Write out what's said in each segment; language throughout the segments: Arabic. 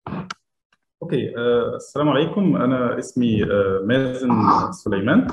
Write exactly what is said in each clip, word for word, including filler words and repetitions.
اوكي، آه، السلام عليكم. انا اسمي آه، مازن سليمان.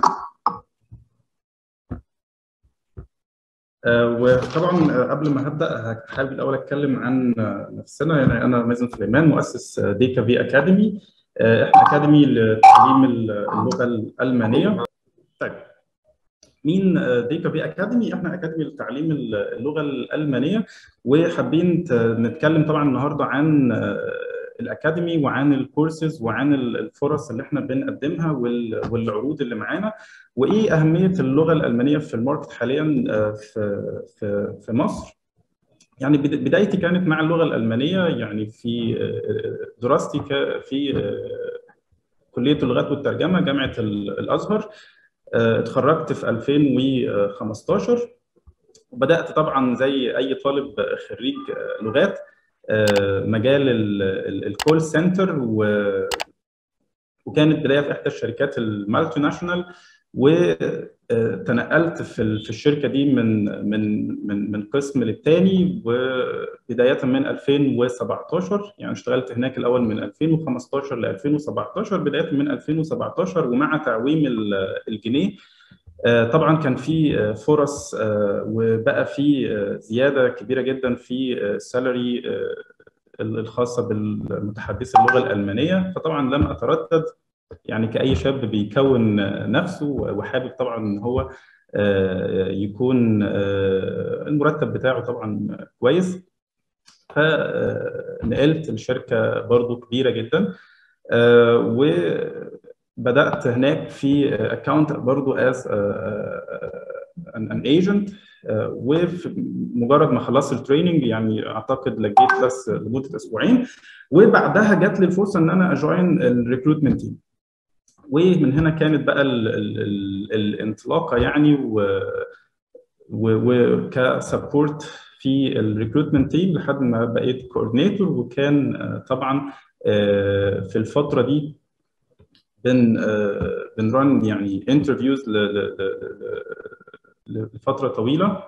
آه، وطبعا آه، قبل ما هبدا حابب الاول اتكلم عن آه، نفسنا. يعني انا مازن سليمان، مؤسس آه، ديكا في اكاديمي. آه، احنا اكاديمي لتعليم اللغه الالمانيه. طيب، مين آه، ديكا في اكاديمي؟ احنا اكاديمي لتعليم اللغه الالمانيه، وحابين ت- نتكلم طبعا النهارده عن آه، الاكاديمي وعن الكورسز وعن الفرص اللي احنا بنقدمها وال- والعروض اللي معانا، وايه اهميه اللغه الالمانيه في الماركت حاليا آه، في في في مصر. يعني بد- بدايتي كانت مع اللغه الالمانيه، يعني في آه، دراستي ك- في آه، كليه اللغات والترجمه جامعه ال- الازهر. آه، اتخرجت في ألفين وخمستاشر، وبدأت طبعا زي أي طالب خريج آه، لغات آه، مجال ال- ال- الكول سنتر، و- وكانت بداية في إحدى الشركات المالتي ناشونال. وتنقلت في ال- في الشركة دي من من من من قسم للتاني، وبداية من ألفين وسبعتاشر. يعني اشتغلت هناك الأول من ألفين وخمستاشر ل ألفين وسبعتاشر، بداية من ألفين وسبعتاشر ومع تعويم ال- الجنيه. آه، طبعا كان في آه، فرص، آه، وبقى في آه، زياده كبيره جدا في السالري الخاصه بالمتحدثي اللغه الالمانيه. فطبعا لم اتردد، يعني كاي شاب بيكون آه، نفسه وحابب طبعا ان هو آه، يكون آه، المرتب بتاعه طبعا كويس. فنقلت لشركه برضو كبيره جدا، آه، وبدات هناك في اكونت برضو از ان ايجنت. ومجرد ما خلصت التريننج، يعني اعتقد لجيت بس لمده اسبوعين، وبعدها جات لي الفرصه ان انا اجوين الريكروتمنت تيم. ومن هنا كانت بقى ال ال ال الانطلاقه، يعني وكسبورت في الريكروتمنت تيم لحد ما بقيت كوردينيتور. وكان آه، طبعا آه، في الفتره دي بن آه، بنرن يعني انترفيوز لفتره طويله.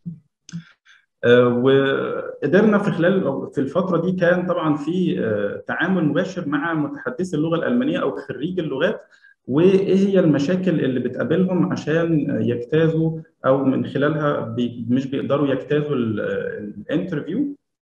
آه، وقدرنا في خلال أو في الفتره دي كان طبعا في آه، تعامل مباشر مع متحدثي اللغه الالمانيه او خريج اللغات، وايه هي المشاكل اللي بتقابلهم عشان يجتازوا، او من خلالها بي مش بيقدروا يجتازوا ال- الانترفيو.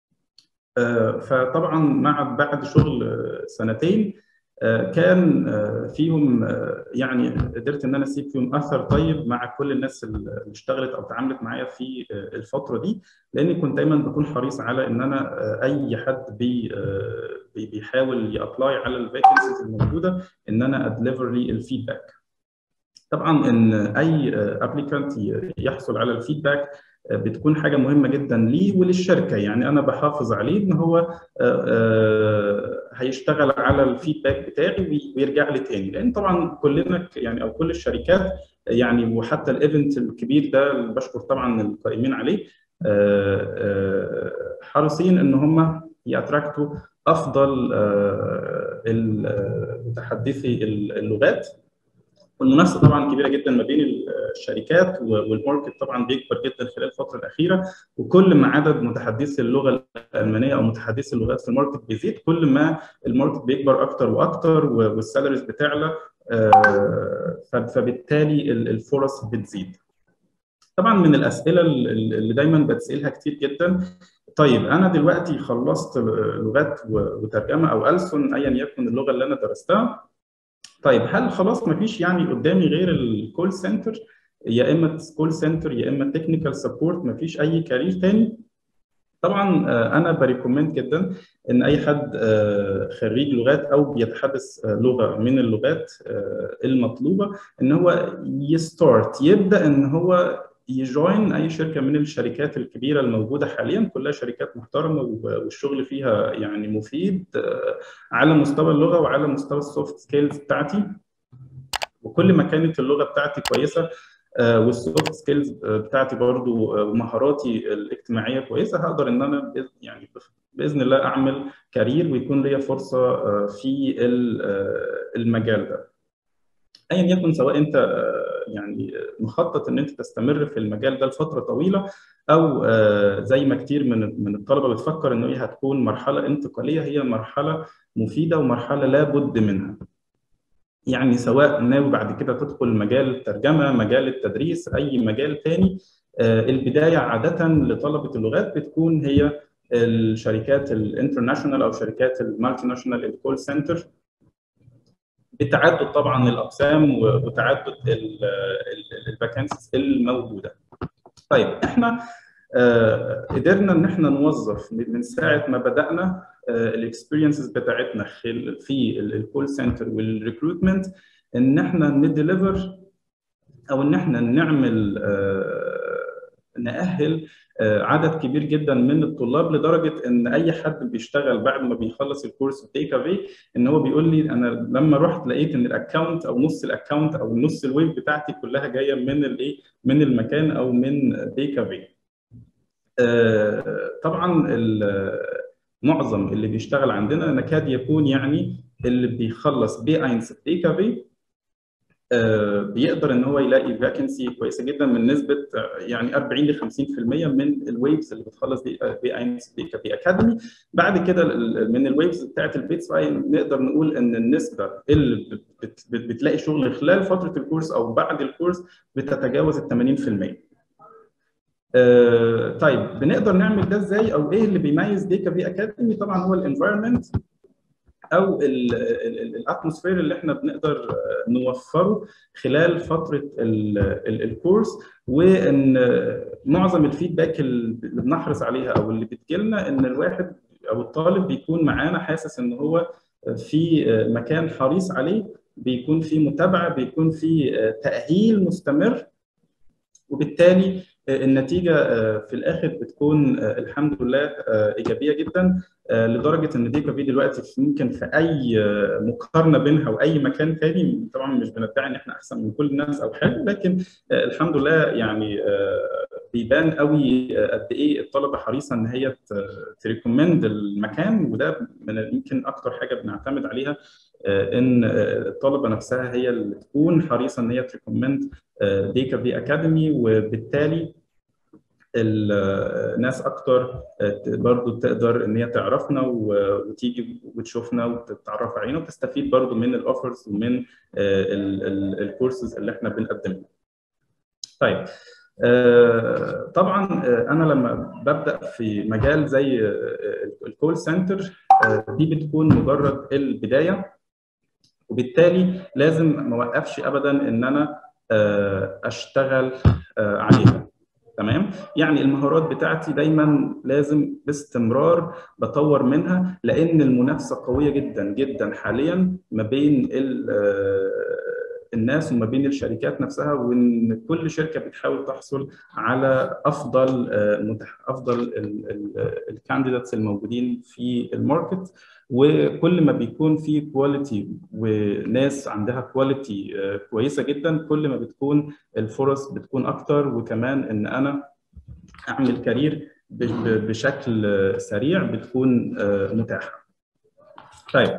آه، فطبعا مع بعد شغل آه، سنتين، آه، كان آه، فيهم آه، يعني قدرت ان انا اسيب فيهم اثر طيب مع كل الناس اللي اشتغلت او اتعاملت معايا في آه، الفتره دي. لاني كنت دايما بكون حريص على ان انا آه، اي حد بي آه، بي- بيحاول يابلاي على الفاكنسيز الموجوده، ان انا ادليفر لي الفيدباك. طبعا ان اي ابليكانت يحصل على الفيدباك بتكون حاجه مهمه جدا ليه وللشركه. يعني انا بحافظ عليه ان هو آه، آه، هيشتغل على الفيدباك بتاعي وي- ويرجع لي تاني، لان طبعا كلنا ك- يعني او كل الشركات، يعني وحتى الايفنت الكبير ده اللي بشكر طبعا القائمين عليه، آه، آه، حريصين ان هم ياتراكتوا افضل آه، متحدثي اللغات. والمنافسه طبعا كبيره جدا ما بين الشركات، والماركت طبعا بيكبر جدا خلال الفتره الاخيره. وكل ما عدد متحدثي اللغه الالمانيه او متحدثي اللغات في الماركت بيزيد، كل ما الماركت بيكبر اكتر واكتر، والسالاريز بتعلى. آه، فبالتالي الفرص بتزيد. طبعا من الاسئله اللي دايما بتسالها كتير جدا: طيب انا دلوقتي خلصت لغات وترجمه او ألسن، ايا يكن اللغه اللي انا درستها. طيب هل خلاص ما فيش يعني قدامي غير الكول سنتر؟ يا اما كول سنتر يا اما تكنيكال سبورت، ما فيش اي كارير تاني؟ طبعا آه، انا بريكومند جدا ان اي حد آه، خريج لغات او بيتحدث آه، لغه من اللغات آه، المطلوبه، ان هو يستارت يبدا ان هو يجوين اي شركه من الشركات الكبيره الموجوده حاليا. كلها شركات محترمه والشغل فيها يعني مفيد آه، على مستوى اللغه وعلى مستوى السوفت سكيلز بتاعتي. وكل ما كانت اللغه بتاعتي كويسه آه، والسوفت سكيلز بتاعتي برضو آه، ومهاراتي الاجتماعيه كويسه، هقدر ان انا بإذ- يعني باذن الله اعمل كارير ويكون ليا فرصه آه، في ال- آه، المجال ده. ايا يكن، سواء انت يعني مخطط ان انت تستمر في المجال ده لفتره طويله، او زي ما كتير من من الطلبه بتفكر انه هي هتكون مرحله انتقاليه، هي مرحله مفيده ومرحله لابد منها. يعني سواء ناوي بعد كده تدخل مجال الترجمه، مجال التدريس، اي مجال تاني، البدايه عاده لطلبه اللغات بتكون هي الشركات الانترناشونال او شركات المالتي ناشونال، الكول سنتر، بتعدد طبعا الاقسام وتعدد الفاكانسيز الموجوده. طيب احنا آه قدرنا ان احنا نوظف من ساعه ما بدانا الاكسبيرينسز بتاعتنا في الكول سنتر والريكروتمنت، ان احنا نديليفر او ان احنا نعمل آه نأهل عدد كبير جدا من الطلاب، لدرجه ان اي حد بيشتغل بعد ما بيخلص الكورس تيك افي ان هو بيقول لي انا لما رحت لقيت ان الاكونت او نص الاكونت او نص الويب بتاعتي كلها جايه من الايه، من المكان او من تيك افي. طبعا معظم اللي بيشتغل عندنا نكاد يكون يعني اللي بيخلص بي اينس تيك افي بيقدر ان هو يلاقي فاكنسي كويسه جدا من نسبه يعني أربعين ل خمسين في المية من الويفز اللي بتخلص بي اينس بي اكاديمي. بعد كده من الويفز بتاعت البيتس نقدر نقول ان النسبه اللي بت بت بتلاقي شغل خلال فتره الكورس او بعد الكورس بتتجاوز ال ثمانين في المية. آه طيب بنقدر نعمل ده ازاي، او ايه اللي بيميز ديكا في اكاديمي؟ طبعا هو الانفايرمنت او الاتموسفير اللي احنا بنقدر نوفره خلال فتره الكورس، وان معظم الفيدباك اللي بنحرص عليها او اللي بتجيلنا ان الواحد او الطالب بيكون معانا حاسس ان هو في مكان حريص عليه، بيكون في متابعه، بيكون في تاهيل مستمر، وبالتالي النتيجه في الاخر بتكون الحمد لله ايجابيه جدا، لدرجه ان ديكا في دلوقتي ممكن في اي مقارنه بينها واي مكان تاني، طبعا مش بندعي ان احنا احسن من كل الناس او حاجه، لكن الحمد لله يعني بيبان قوي قد ايه الطلبه حريصه ان هي تريكومند المكان، وده من يمكن اكتر حاجه بنعتمد عليها، ان الطلبه نفسها هي اللي تكون حريصه ان هي تريكومند ديكا في اكاديمي، وبالتالي الناس اكتر برضو تقدر ان هي تعرفنا وتيجي وتشوفنا وتتعرف علينا وتستفيد برضو من الاوفرز ومن الكورسز اللي احنا بنقدمها. طيب طبعا انا لما ببدا في مجال زي الكول سنتر دي بتكون مجرد البدايه، وبالتالي لازم ما اوقفش ابدا ان انا اشتغل عليها. تمام؟ يعني المهارات بتاعتي دايما لازم باستمرار بطور منها، لان المنافسه قويه جدا جدا حاليا ما بين الناس وما بين الشركات نفسها، وان كل شركه بتحاول تحصل على افضل افضل الكانديداتس الموجودين في الماركت، وكل ما بيكون في كواليتي وناس عندها كواليتي كويسه جدا كل ما بتكون الفرص بتكون اكتر، وكمان ان انا اعمل كارير بشكل سريع بتكون متاحه. طيب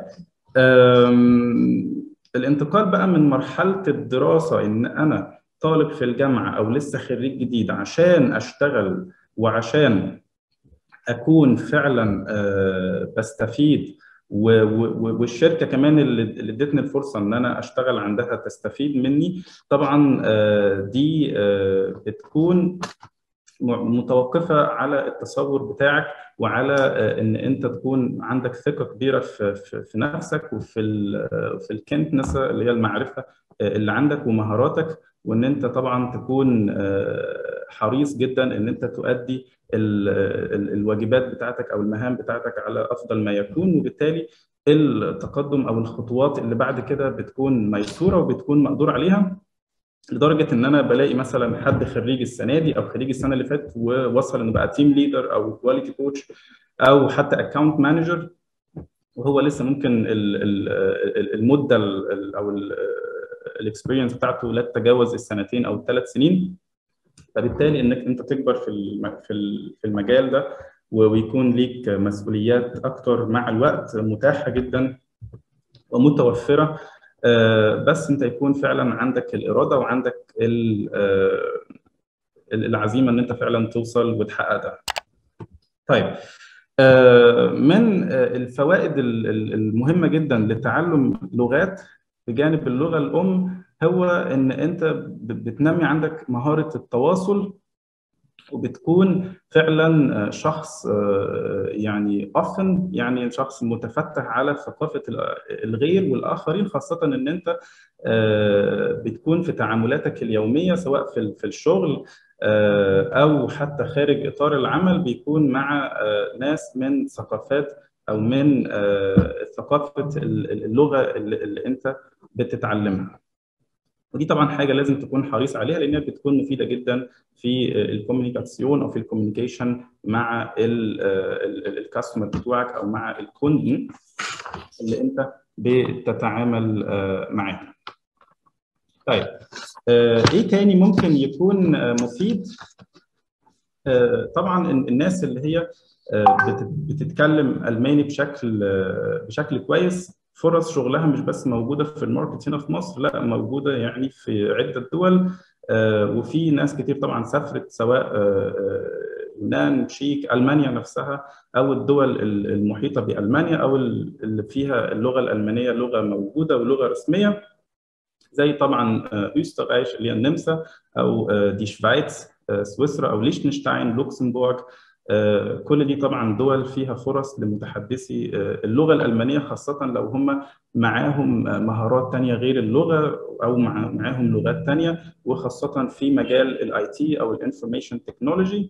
الانتقال بقى من مرحله الدراسه ان انا طالب في الجامعه او لسه خريج جديد عشان اشتغل وعشان اكون فعلا بستفيد، والشركه كمان اللي ادتني الفرصه ان انا اشتغل عندها تستفيد مني، طبعا دي بتكون متوقفه على التصور بتاعك وعلى ان انت تكون عندك ثقه كبيره في في نفسك وفي في الكنتنس اللي هي المعرفه اللي عندك ومهاراتك، وان انت طبعا تكون حريص جدا ان انت تؤدي الواجبات بتاعتك او المهام بتاعتك على افضل ما يكون، وبالتالي التقدم او الخطوات اللي بعد كده بتكون ميسوره وبتكون مقدور عليها، لدرجه ان انا بلاقي مثلا حد خريج السنه دي او خريج السنه اللي فاتت ووصل انه بقى تيم ليدر او كواليتي كوتش او حتى اكونت مانجر، وهو لسه ممكن المده او الاكسبيرينس بتاعته لا تتجاوز السنتين او الثلاث سنين. فبالتالي انك انت تكبر في في المجال ده ويكون ليك مسؤوليات اكتر مع الوقت متاحه جدا ومتوفره، بس انت يكون فعلا عندك الاراده وعندك العزيمه ان انت فعلا توصل وتحقق ده. طيب، من الفوائد المهمه جدا لتعلم لغات بجانب اللغه الام هو ان انت بتنمي عندك مهاره التواصل، وبتكون فعلا شخص يعني often يعني شخص متفتح على ثقافة الغير والآخرين، خاصة إن أنت بتكون في تعاملاتك اليومية سواء في في الشغل أو حتى خارج إطار العمل، بيكون مع ناس من ثقافات أو من ثقافة اللغة اللي أنت بتتعلمها. ودي طبعا حاجه لازم تكون حريص عليها لانها بتكون مفيده جدا في الكوميونيكاسيون او في الكوميونيكيشن مع الكاستمر بتوعك او مع الكوندن اللي انت بتتعامل معاه. طيب، ايه تاني ممكن يكون مفيد؟ طبعا الناس اللي هي بتتكلم الماني بشكل بشكل كويس، فرص شغلها مش بس موجوده في الماركت هنا في مصر، لا موجوده يعني في عده دول. وفي ناس كتير طبعا سافرت، سواء يونان، تشيك، المانيا نفسها، او الدول المحيطه بالمانيا، او اللي فيها اللغه الالمانيه لغه موجوده ولغه رسميه، زي طبعا اوسترلايش اللي هي النمسا، او دي شفايتس، سويسرا، او ليشتنشتاين، لوكسمبورغ. كل دي طبعا دول فيها فرص لمتحدثي اللغه الالمانيه، خاصه لو هم معاهم مهارات تانية غير اللغه او معاهم لغات تانية، وخاصه في مجال الاي تي او الانفورميشن تكنولوجي.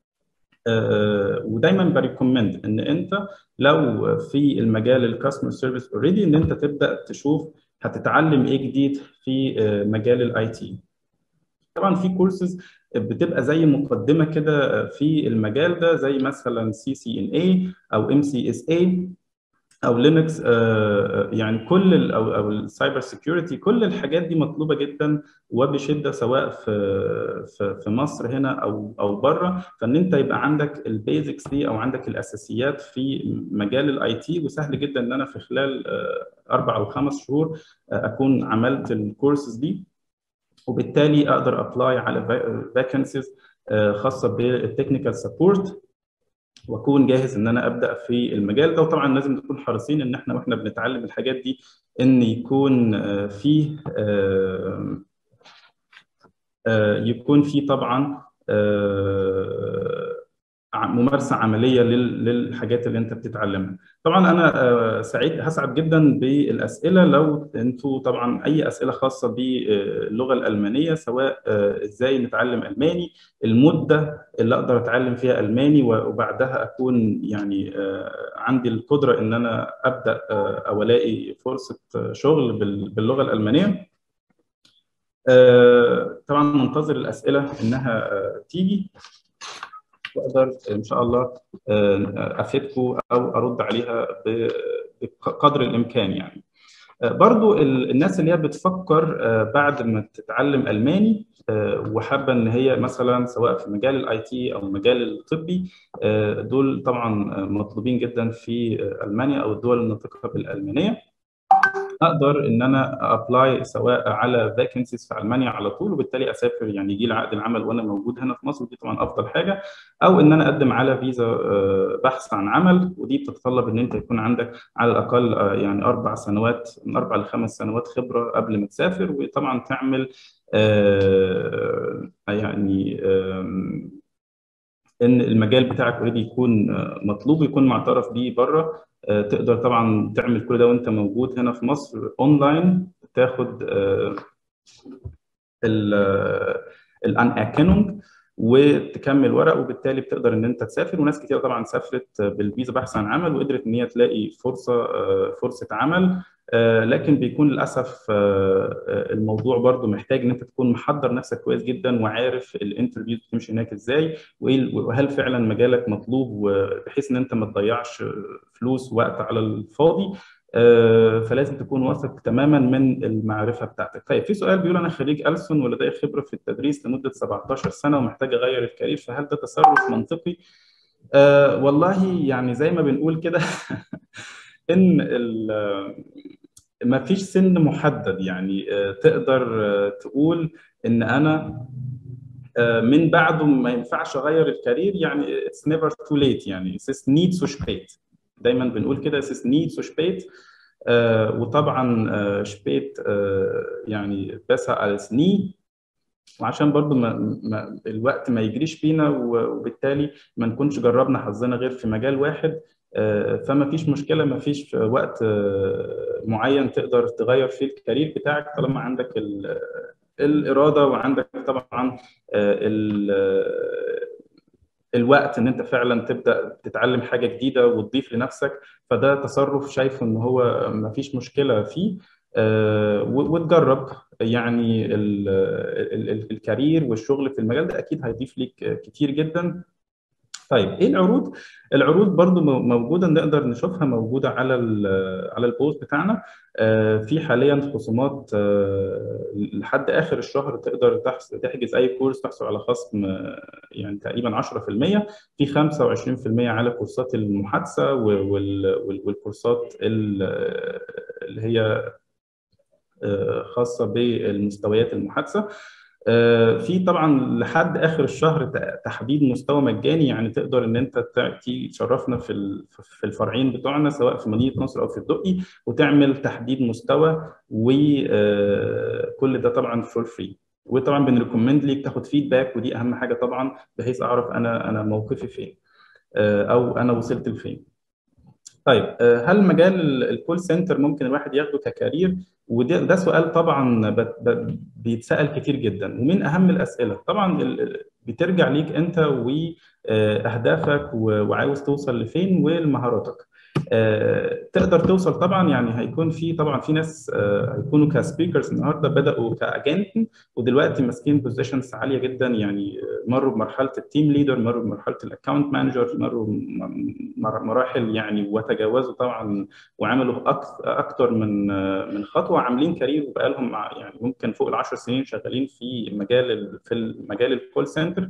ودايما بريكومند ان انت لو في المجال الكاستمر سيرفيس اوريدي ان انت تبدا تشوف هتتعلم ايه جديد في مجال الاي تي. طبعا في كورسز بتبقى زي مقدمه كده في المجال ده، زي مثلا سي سي ان اي او ام سي اس اي او لينكس، يعني كل ال او او السايبر سيكيورتي، كل الحاجات دي مطلوبه جدا وبشده، سواء في في في مصر هنا او او بره. فان انت يبقى عندك البيزكس دي او عندك الاساسيات في مجال الاي تي، وسهل جدا ان انا في خلال اربع او خمس شهور اكون عملت الكورسز دي، وبالتالي اقدر ابلاي على فاكنسيز خاصه بالتكنيكال سبورت، واكون جاهز ان انا ابدا في المجال ده. وطبعا لازم نكون حريصين ان احنا واحنا بنتعلم الحاجات دي ان يكون فيه يكون فيه طبعا ممارسه عمليه للحاجات اللي انت بتتعلمها. طبعا انا سعيد هسعد جدا بالاسئله، لو انتوا طبعا اي اسئله خاصه باللغه الالمانيه، سواء ازاي نتعلم الماني، المده اللي اقدر اتعلم فيها الماني وبعدها اكون يعني عندي القدره ان انا ابدا او الاقي فرصه شغل باللغه الالمانيه. طبعا منتظر الاسئله انها تيجي، واقدر ان شاء الله افيدكم او ارد عليها بقدر الامكان. يعني برضو الناس اللي هي بتفكر بعد ما تتعلم الماني وحابه ان هي مثلا سواء في مجال الاي تي او المجال الطبي، دول طبعا مطلوبين جدا في المانيا او الدول الناطقه بالالمانيه. اقدر ان انا ابلاي سواء على فاكنسيز في المانيا على طول، وبالتالي اسافر يعني يجي لي عقد العمل وانا موجود هنا في مصر، ودي طبعا افضل حاجه. او ان انا اقدم على فيزا بحث عن عمل، ودي بتتطلب ان انت يكون عندك على الاقل يعني اربع سنوات، من اربع لخمس سنوات خبره قبل ما تسافر، وطبعا تعمل يعني ان المجال بتاعك اوريدي يكون مطلوب ويكون معترف بيه بره. تقدر طبعا تعمل كل ده وانت موجود هنا في مصر اونلاين، تاخد الان اكنونج وتكمل ورق، وبالتالي بتقدر ان انت تسافر. وناس كتير طبعا سافرت بالفيزا بحث عن عمل وقدرت ان هي تلاقي فرصه فرصه عمل، لكن بيكون للاسف الموضوع برضو محتاج ان انت تكون محضر نفسك كويس جدا وعارف الانترفيو بتمشي هناك ازاي، وهل فعلا مجالك مطلوب، بحيث ان انت ما تضيعش فلوس ووقت على الفاضي. فلازم تكون واثق تماما من المعرفه بتاعتك. طيب، في سؤال بيقول انا خريج ألسن ولدي خبره في التدريس لمده سبعتاشر سنه ومحتاج اغير الكارير، فهل ده تصرف منطقي؟ أه والله يعني زي ما بنقول كده ان ما فيش سن محدد، يعني تقدر تقول ان انا من بعده ما ينفعش اغير الكارير، يعني it's never too late، يعني es ist nie zu spät. دايما بنقول كده es ist nie zu spät. آه وطبعا آه spät آه يعني besser als nie، وعشان برضو ما ما الوقت ما يجريش بينا وبالتالي ما نكونش جربنا حظنا غير في مجال واحد. آه فما فيش مشكلة، ما فيش وقت آه معين تقدر تغير فيه الكارير بتاعك طالما عندك الإرادة وعندك طبعا الوقت ان انت فعلا تبدا تتعلم حاجه جديده وتضيف لنفسك. فده تصرف شايفه ان هو ما فيش مشكله فيه، وتجرب يعني ال ال الكارير والشغل في المجال ده اكيد هيضيف ليك كتير جدا. طيب ايه العروض؟ العروض برضو موجوده، نقدر نشوفها موجوده على على البوست بتاعنا. في حاليا خصومات لحد اخر الشهر، تقدر تحجز اي كورس تحصل على خصم يعني تقريبا عشرة في المية، في خمسة وعشرين في المية على كورسات المحادثه والكورسات اللي هي خاصه بالمستويات المحادثه. في طبعا لحد اخر الشهر تحديد مستوى مجاني، يعني تقدر ان انت تيجي تشرفنا في في الفرعين بتوعنا سواء في مدينه نصر او في الدقي وتعمل تحديد مستوى، وكل ده طبعا فور فري. وطبعا بنريكومند ليك تاخد فيدباك، ودي اهم حاجه طبعا بحيث اعرف انا انا موقفي فين او انا وصلت لفين. طيب هل مجال الكول سنتر ممكن الواحد ياخده ككارير؟ وده ده سؤال طبعا بيتسأل كتير جدا، ومن اهم الاسئله طبعا بترجع ليك انت واهدافك وعاوز توصل لفين ومهاراتك. تقدر توصل طبعا، يعني هيكون في طبعا في ناس هيكونوا كسبيكرز النهارده بداوا كاجنت ودلوقتي ماسكين بوزيشنز عاليه جدا، يعني مروا بمرحله التيم ليدر، مروا بمرحله الاكونت مانجر، مروا مراحل يعني وتجاوزوا طبعا وعملوا اكثر من من خطوه، عاملين كارير وبقى لهم يعني ممكن فوق العشر سنين شغالين في مجال في المجال الكول سنتر.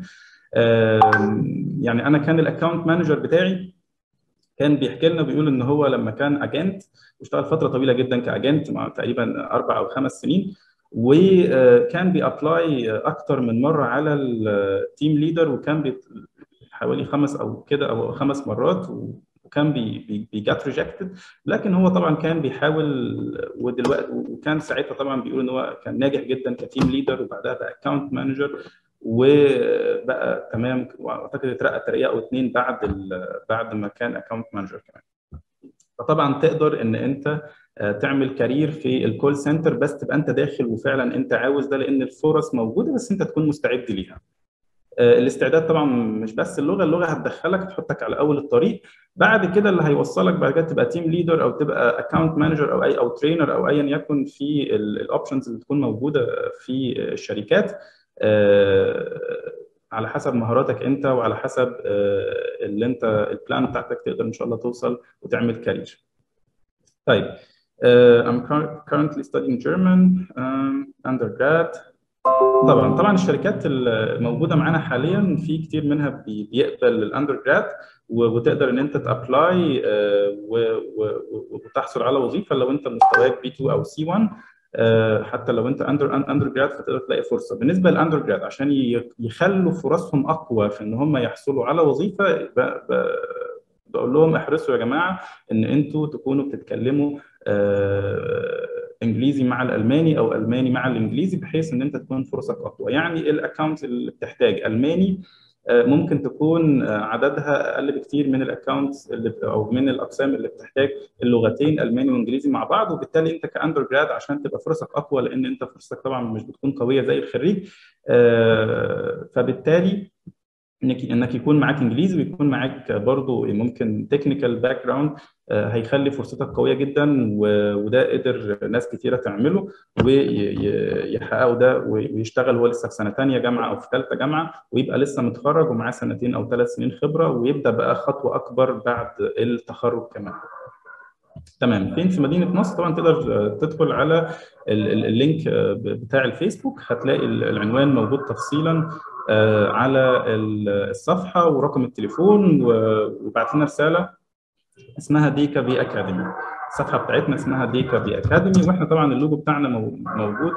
يعني انا كان الاكونت مانجر بتاعي كان بيحكي لنا بيقول ان هو لما كان اجنت واشتغل فتره طويله جدا كاجنت مع تقريبا اربع او خمس سنين، وكان بيابلاي اكتر من مره على التيم ليدر، وكان حوالي خمس او كده او خمس مرات، وكان بي بيجات ريجكتد، لكن هو طبعا كان بيحاول. ودلوقتي وكان ساعتها طبعا بيقول ان هو كان ناجح جدا كتيم ليدر، وبعدها بقى اكونت مانجر وبقى تمام، واعتقد اترقى ترقيه او اثنين بعد بعد ما كان اكونت مانجر كمان. فطبعا تقدر ان انت تعمل كارير في الكول سنتر، بس تبقى انت داخل وفعلا انت عاوز ده، لان الفرص موجوده بس انت تكون مستعد ليها. الاستعداد طبعا مش بس اللغه، اللغه هتدخلك تحطك على اول الطريق، بعد كده اللي هيوصلك بعد كده تبقى تيم ليدر او تبقى اكونت مانجر او اي او ترينر او ايا يكن في الاوبشنز اللي تكون موجوده في الشركات، على حسب مهاراتك انت وعلى حسب اللي انت البلان بتاعتك تقدر ان شاء الله توصل وتعمل كارير. طيب uh, I'm currently studying German um, undergrad. طبعا طبعا الشركات الموجوده معانا حاليا في كتير منها بيقبل الاندر جراد، وتقدر ان انت تابلاي وتحصل على وظيفه لو انت مستواك بي اتنين او سي واحد. حتى لو انت اندر اندر جراد فتقدر تلاقي فرصه. بالنسبه للاندر جراد عشان يخلوا فرصهم اقوى في ان هم يحصلوا على وظيفه، بقول لهم احرصوا يا جماعه ان انتوا تكونوا بتتكلموا انجليزي مع الالماني او الماني مع الانجليزي، بحيث ان انت تكون فرصك اقوى. يعني الاكونت اللي بتحتاج الماني ممكن تكون عددها اقل بكتير من الاكونتس اللي او من الاقسام اللي بتحتاج اللغتين الماني وانجليزي مع بعض، وبالتالي انت كاندر جراد عشان تبقى فرصك اقوى، لان انت فرصتك طبعا مش بتكون قويه زي الخريج، فبالتالي انك انك يكون معاك انجليزي ويكون معاك برضو ممكن تكنيكال باك جراوند، هيخلي فرصتك قويه جدا، وده قدر ناس كثيره تعمله ويحققوا ده، ويشتغل هو لسه في سنه ثانيه جامعه او في ثالثه جامعه، ويبقى لسه متخرج ومعاه سنتين او ثلاث سنين خبره، ويبدا بقى خطوه اكبر بعد التخرج كمان. تمام. فين؟ في مدينه نصر. طبعا تقدر تدخل على اللينك بتاع الفيسبوك، هتلاقي العنوان موجود تفصيلا على الصفحه ورقم التليفون، وبعت لنا رساله اسمها ديكا في اكاديمي. الصفحه بتاعتنا اسمها ديكا بي اكاديمي، واحنا طبعا اللوجو بتاعنا موجود،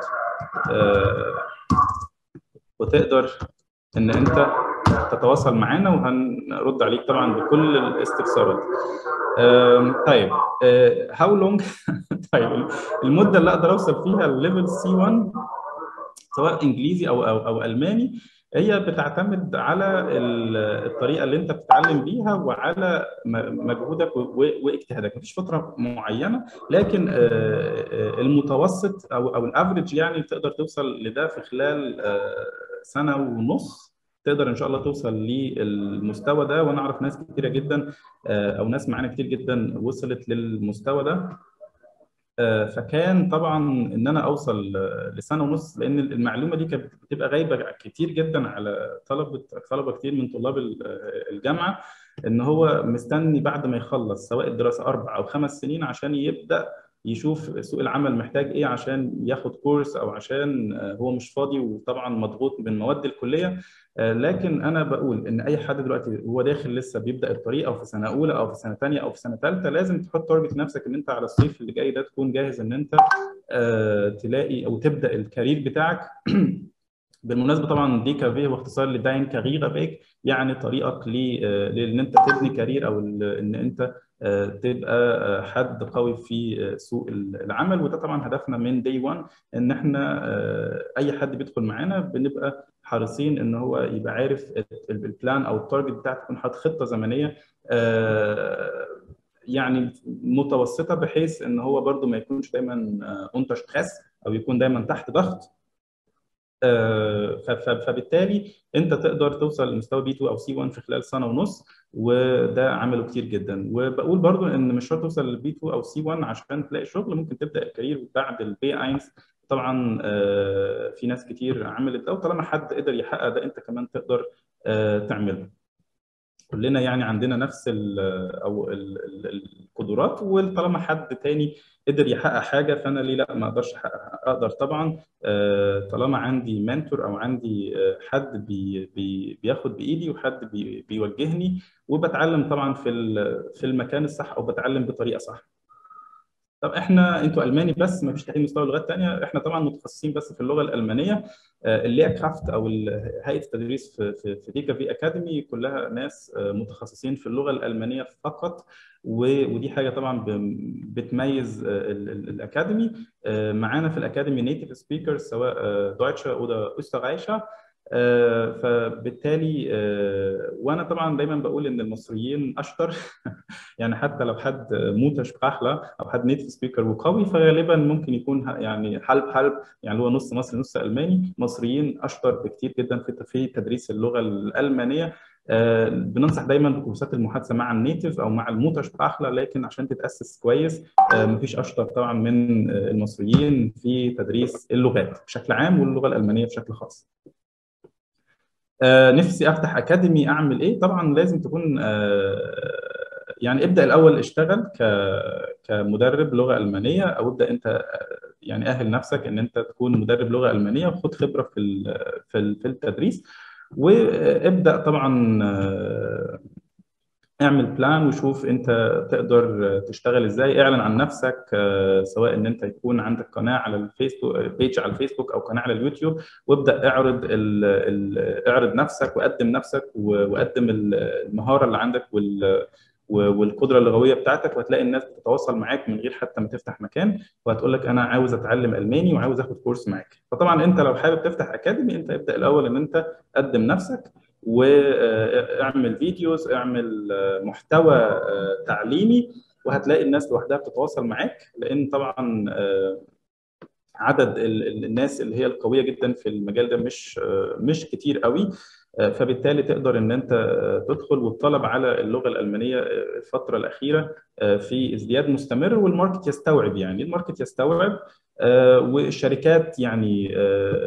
وتقدر ان انت تتواصل معانا وهنرد عليك طبعا بكل الاستفسارات. طيب هاو لونج طيب المده اللي اقدر اوصل فيها الليفل سي واحد سواء انجليزي او او او الماني، هي بتعتمد على الطريقه اللي انت بتتعلم بيها وعلى مجهودك واجتهادك. مفيش فتره معينه، لكن المتوسط او او الافريج يعني تقدر توصل لده في خلال سنه ونص. تقدر ان شاء الله توصل للمستوى ده، وانا اعرف ناس كتيره جدا او ناس معانا كتير جدا وصلت للمستوى ده. فكان طبعا ان انا اوصل لسنه ونص، لان المعلومه دي كانت بتبقى غايبه كتير جدا على طلبه طلبه كتير من طلاب الجامعه، ان هو مستني بعد ما يخلص سواء الدراسه اربع او خمس سنين عشان يبدا يشوف سوق العمل محتاج ايه عشان ياخد كورس، او عشان هو مش فاضي وطبعا مضغوط من مواد الكليه. لكن انا بقول ان اي حد دلوقتي هو داخل لسه بيبدا الطريق، او في سنه اولى او في سنه ثانيه او في سنه ثالثه، لازم تحط تارجت نفسك ان انت على الصيف اللي جاي ده تكون جاهز ان انت تلاقي او تبدا الكارير بتاعك. بالمناسبه طبعا دي كافيه هو اختصار لداين كارير بيك، يعني طريقك لان انت تبني كارير، او ان انت تبقى حد قوي في سوق العمل. وده طبعا هدفنا من داي واحد، ان احنا اي حد بيدخل معانا بنبقى حريصين ان هو يبقى عارف البلان او التارجت بتاعته، يكون حاطط خطه زمنيه يعني متوسطه، بحيث ان هو برده ما يكونش دايما اونتر ستريس او يكون دايما تحت ضغط. فبالتالي انت تقدر توصل لمستوى بي اتنين او سي واحد في خلال سنه ونص، وده عمله كتير جدا. وبقول برضو ان مش شرط توصل للبي اتنين او سي واحد عشان تلاقي شغل، ممكن تبدا الكارير بعد البي واحد. طبعا في ناس كتير عملت ده، وطالما حد قدر يحقق ده انت كمان تقدر تعمله. كلنا يعني عندنا نفس ال او ال ال القدرات، وطالما حد تاني قدر يحقق حاجه فانا ليه لا ما اقدرش احققها؟ اقدر طبعا، طالما عندي منتور او عندي حد بي بي بياخد بايدي وحد بي بيوجهني، وبتعلم طبعا في في المكان الصح او بتعلم بطريقه صح. طب احنا انتوا الماني بس، ما فيش تحديد مستوى لغات ثانيه؟ احنا طبعا متخصصين بس في اللغه الالمانيه. اللي كرافت او هيئه التدريس في في في ديكا في اكاديمي كلها ناس متخصصين في اللغه الالمانيه فقط، ودي حاجه طبعا بتميز الاكاديمي. معانا في الاكاديمي نيتيف سبيكرز سواء دويتشه او اوسترايشه. فبالتالي وانا طبعا دايما بقول ان المصريين اشطر يعني حتى لو حد موتشبراخلر او حد نيتيف سبيكر وقوي، فغالبا ممكن يكون يعني حلب حلب، يعني هو نص مصري نص الماني. مصريين اشطر بكتير جدا في في تدريس اللغه الالمانيه. آه بننصح دايما بكورسات المحادثه مع النيتيف او مع الموتشبراخلر، لكن عشان تتاسس كويس آه مفيش اشطر طبعا من المصريين في تدريس اللغات بشكل عام واللغه الالمانيه بشكل خاص. آه نفسي افتح اكاديمي، اعمل ايه؟ طبعا لازم تكون آه يعني ابدا الاول اشتغل ك كمدرب لغه المانيه، او ابدا انت يعني اهل نفسك ان انت تكون مدرب لغه المانيه، وخد خبره في في في التدريس. وابدا طبعا اعمل بلان وشوف انت تقدر تشتغل ازاي. اعلن عن نفسك، سواء ان انت يكون عندك قناه على الفيسبوك، بيج على الفيسبوك او قناه على اليوتيوب، وابدا اعرض ال ال اعرض نفسك وقدم نفسك وقدم المهاره اللي عندك وال والقدره اللغويه بتاعتك، وهتلاقي الناس بتتواصل معاك من غير حتى ما تفتح مكان، وهتقول لك انا عاوز اتعلم الماني وعاوز اخد كورس معاك. فطبعا انت لو حابب تفتح اكاديمي، انت ابدا الاول ان انت قدم نفسك واعمل فيديوز، اعمل محتوى تعليمي، وهتلاقي الناس لوحدها بتتواصل معاك. لان طبعا عدد الناس اللي هي القويه جدا في المجال ده مش مش كتير قوي، فبالتالي تقدر ان انت تدخل. والطلب على اللغه الالمانيه الفتره الاخيره في ازدياد مستمر، والماركت يستوعب، يعني الماركت يستوعب، والشركات يعني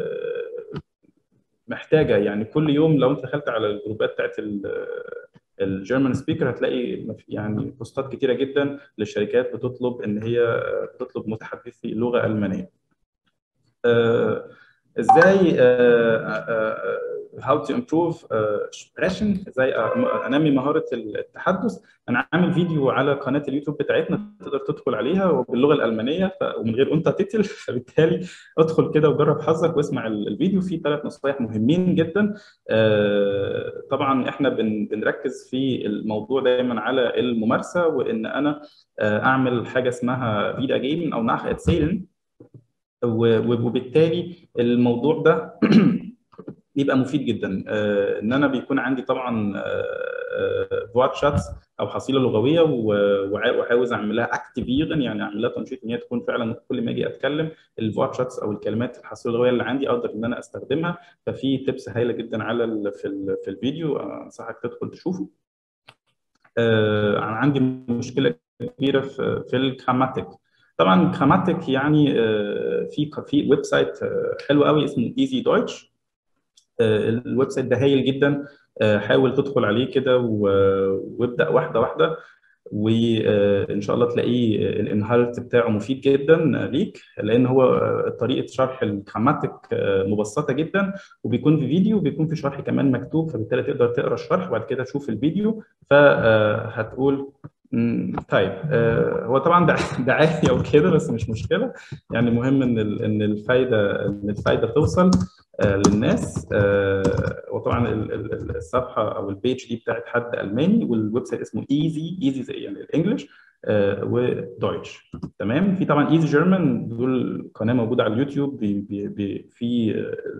محتاجه. يعني كل يوم لو انت دخلت على الجروبات بتاعت الجيرمان سبيكر هتلاقي يعني بوستات كتيره جدا للشركات بتطلب ان هي بتطلب متحدثي لغه المانيه. ازاي هاو تو امبروف سبريشن، ازاي انمي مهاره التحدث. انا عامل فيديو على قناه اليوتيوب بتاعتنا، تقدر تدخل عليها وباللغه الالمانيه ومن غير انت تتل فبالتالي ادخل كده وجرب حظك واسمع الفيديو، فيه ثلاث نصائح مهمين جدا. طبعا احنا بنركز في الموضوع دايما على الممارسه، وان انا اعمل حاجه اسمها فيدا جيم او ناخ اتسيلن، وبالتالي الموضوع ده بيبقى مفيد جدا. آه ان انا بيكون عندي طبعا فوات شاتس او حصيله لغويه، وعاوز اعملها اكتيفيرن، يعني اعمل لها تنشيط ان هي تكون فعلا كل ما اجي اتكلم الفوات شاتس او الكلمات الحصيله اللغويه اللي عندي اقدر ان انا استخدمها. ففي تبس هايله جدا على ال في ال في الفيديو، انصحك تدخل تشوفه. آه عندي مشكله كبيره في في الجراماتيك. طبعا جراماتيك يعني في في ويب سايت حلو قوي اسمه ايزي دويتش. الويب سايت ده هايل جدا، حاول تدخل عليه كده وابدا واحده واحده، وان شاء الله تلاقيه الانهارت بتاعه مفيد جدا ليك، لان هو طريقه شرح الجراماتيك مبسطه جدا، وبيكون في فيديو وبيكون في شرح كمان مكتوب، فبالتالي تقدر تقرا الشرح وبعد كده تشوف الفيديو فهتقول طيب. هو طبعا دعايه وكده بس مش مشكله، يعني مهم ان ان الفايده ان الفايده توصل للناس. وطبعا الصفحه او البيج دي بتاعت حد الماني، والويب سايت اسمه ايزي ايزي زي يعني الانجليش ودويتش. تمام. في طبعا ايزي جيرمان، دول قناه موجوده على اليوتيوب، بي بي بي في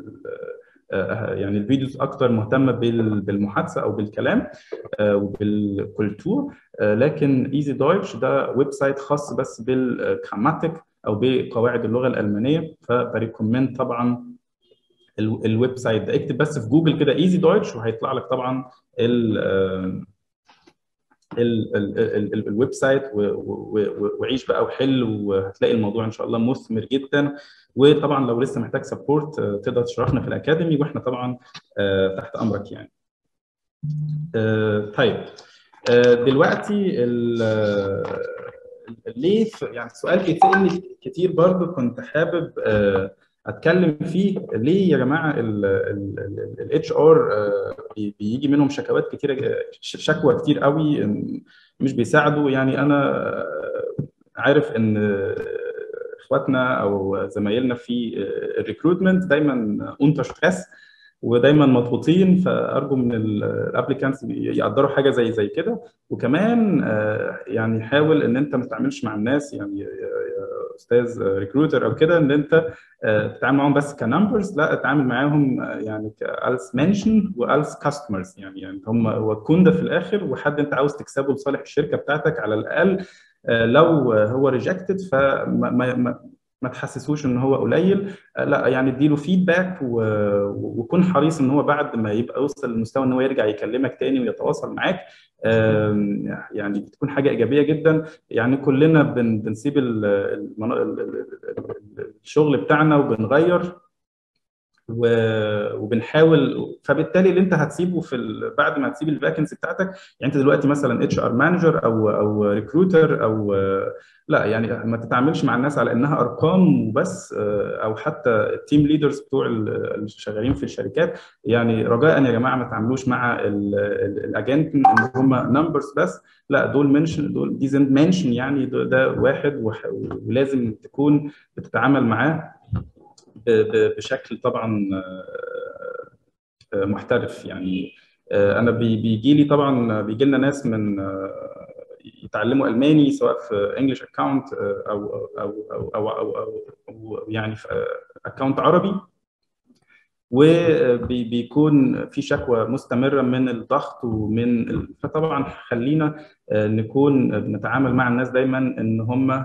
يعني الفيديوز اكتر مهتمه بالمحادثه او بالكلام وبالكولتور، لكن ايزي دويتش ده ويب سايت خاص بس بالجراماتيك او بقواعد اللغه الالمانيه، فبريكومند طبعا الويب سايت ده. اكتب بس في جوجل كده ايزي دويتش وهيطلع لك طبعا ال ال ال الويب سايت، وعيش بقى وحل، وهتلاقي الموضوع ان شاء الله مثمر جدا. وطبعا لو لسه محتاج سبورت تقدر تشرحنا في الاكاديمي، واحنا طبعا تحت امرك يعني. طيب دلوقتي ليه يعني سؤال بيتسألني كتير برضو كنت حابب اتكلم فيه، ليه يا جماعه الاتش ار بيجي منهم شكوات كتيره، شكوى كتير قوي مش بيساعدوا؟ يعني انا عارف ان اخواتنا او زمايلنا في الريكروتمنت دايما اونتر ستريس ودايما مضغوطين، فارجو من الابليكانتس يقدروا حاجه زي زي كده. وكمان يعني حاول ان انت ما تتعاملش مع الناس يعني يا استاذ ريكروتر او كده ان انت تتعامل معاهم بس كنمبرز، لا اتعامل معاهم يعني كالس منشن والس كاستمرز، يعني يعني هم هو كوندا في الاخر وحد انت عاوز تكسبه لصالح الشركه بتاعتك على الاقل. لو هو ريجكتد فما ما ما تحسسوش ان هو قليل، لا يعني اديله فيدباك وكون حريص ان هو بعد ما يبقى يوصل للمستوى ان هو يرجع يكلمك تاني ويتواصل معاك، يعني بتكون حاجه ايجابيه جدا. يعني كلنا بن بنسيب الشغل بتاعنا وبنغير وبنحاول، فبالتالي اللي انت هتسيبه في بعد ما تسيب الفاكنسي بتاعتك، يعني انت دلوقتي مثلا اتش ار مانجر او او ريكروتر او لا، يعني ما تتعاملش مع الناس على انها ارقام وبس، او حتى التيم ليدرز بتوع اللي شغالين في الشركات، يعني رجاء يا جماعه ما تعاملوش مع الاجنت ان هم نمبرز بس، لا دول منشن، دول ديزنت منشن، يعني ده واحد ولازم تكون بتتعامل معاه بشكل طبعا محترف. يعني انا بيجي لي طبعا بيجي لنا ناس من يتعلموا الماني سواء في انجلش اكونت او او او او او, أو, أو يعني في اكونت عربي، وبيكون في شكوى مستمره من الضغط ومن ال... فطبعا خلينا نكون بنتعامل مع الناس دايما ان هم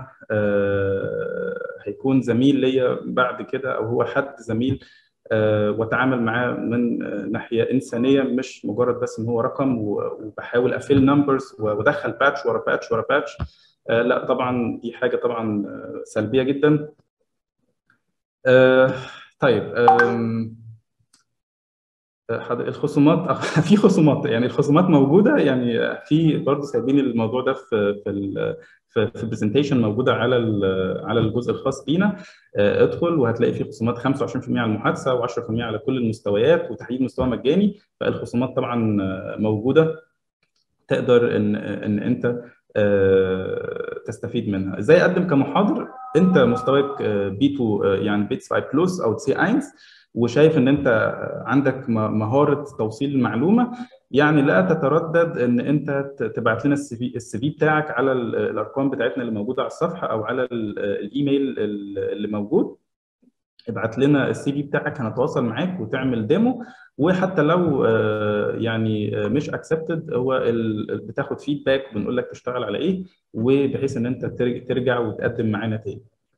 هيكون زميل ليا بعد كده او هو حد زميل، واتعامل معاه من ناحيه انسانيه، مش مجرد بس ان هو رقم وبحاول افيل نمبرز وادخل باتش ورا باتش ورا باتش. لا طبعا دي حاجه طبعا سلبيه جدا. طيب الخصومات في خصومات، يعني الخصومات موجوده، يعني في برضه سايبين الموضوع ده في في ال في في البرزنتيشن موجوده على على الجزء الخاص بينا. ادخل وهتلاقي في خصومات خمسة وعشرين بالمية على المحادثه و10% على كل المستويات وتحديد مستوى مجاني. فالخصومات طبعا موجوده، تقدر ان ان انت تستفيد منها. ازاي اقدم كمحاضر؟ انت مستواك بي اتنين يعني بي اتنين بلس او سي واحد، وشايف ان انت عندك مهاره توصيل المعلومه، يعني لا تتردد ان انت تبعت لنا السي في السي في بتاعك على الارقام بتاعتنا اللي موجوده على الصفحه او على الايميل اللي موجود. ابعت لنا السي في بتاعك، هنتواصل معاك وتعمل ديمو. وحتى لو يعني مش اكسبتد، هو بتاخد فيدباك، بنقول لك تشتغل على ايه، وبحيث ان انت ترجع وتقدم معانا تاني.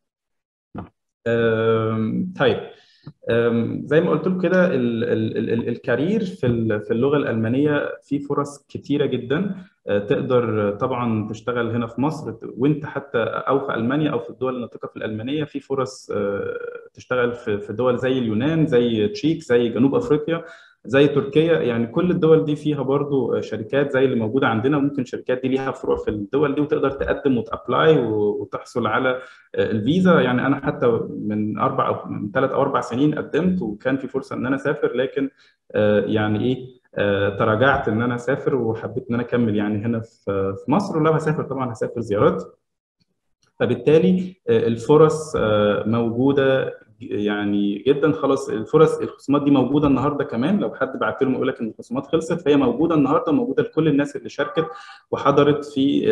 طيب، زي ما قلت لكم كده، الكارير في في اللغه الالمانيه في فرص كتيره جدا. تقدر طبعا تشتغل هنا في مصر، وانت حتى او في المانيا او في الدول الناطقه في الالمانيه، في فرص تشتغل في دول زي اليونان، زي تشيك، زي جنوب افريقيا، زي تركيا. يعني كل الدول دي فيها برضو شركات زي اللي موجوده عندنا، وممكن الشركات دي ليها فروع في الدول دي، وتقدر تقدم وتابلاي وتحصل على الفيزا. يعني انا حتى من اربع او من ثلاث او اربع سنين قدمت، وكان في فرصه ان انا اسافر، لكن يعني ايه تراجعت ان انا اسافر، وحبيت ان انا اكمل يعني هنا في مصر. ولو هسافر طبعا هسافر زيارات. فبالتالي الفرص موجوده يعني جدا. خلاص، الفرص الخصومات دي موجوده النهارده كمان. لو حد بعت لهم يقول لك ان الخصومات خلصت، فهي موجوده النهارده، موجوده لكل الناس اللي شاركت وحضرت في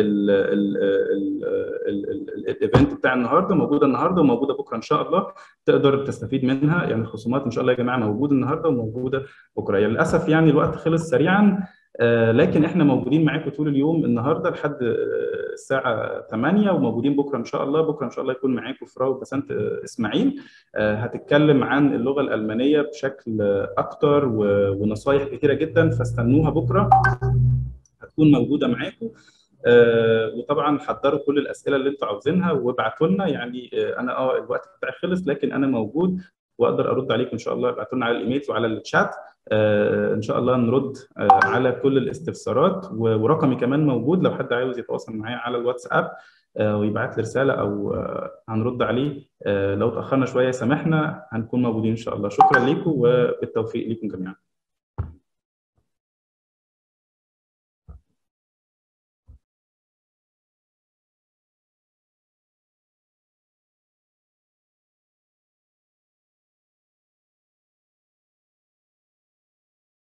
الايفنت بتاع النهارده. موجوده النهارده وموجوده بكره ان شاء الله، تقدر تستفيد منها. يعني الخصومات ان شاء الله يا جماعه موجوده النهارده وموجوده بكره. يعني للاسف يعني الوقت خلص سريعا، آه لكن احنا موجودين معاكم طول اليوم النهارده لحد الساعه ثمانية، وموجودين بكره ان شاء الله. بكره ان شاء الله يكون معاكم فراو بسنت اسماعيل، آه هتتكلم عن اللغه الالمانيه بشكل اكتر ونصايح كثيره جدا، فاستنوها بكره، هتكون موجوده معاكم. آه وطبعا حضروا كل الاسئله اللي انتم عاوزينها وابعتوا لنا. يعني آه انا اه الوقت بتاعي خلص، لكن انا موجود واقدر ارد عليكم ان شاء الله. ابعتوا لنا على الايميل وعلى الشات، آه ان شاء الله نرد آه على كل الاستفسارات. ورقمي كمان موجود، لو حد عاوز يتواصل معايا على الواتساب آه ويبعت لي رساله او آه هنرد عليه. آه لو تاخرنا شويه سامحنا، هنكون موجودين ان شاء الله. شكرا لكم وبالتوفيق لكم جميعا.